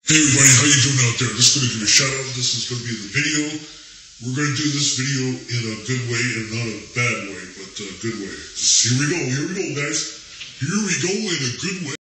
Hey everybody, how you doing out there? Just going to give a shout out. This is going to be the video. We're going to do this video in a good way and not a bad way, but a good way. Just here we go, guys. Here we go in a good way.